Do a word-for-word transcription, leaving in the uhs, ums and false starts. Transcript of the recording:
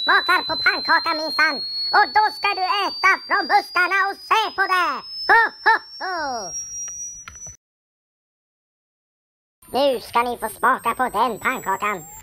smakar på pannkaka minsann. Och då ska du äta från buskarna och se på det. Ho, ho, ho. Nu ska ni få smaka på den pannkakan.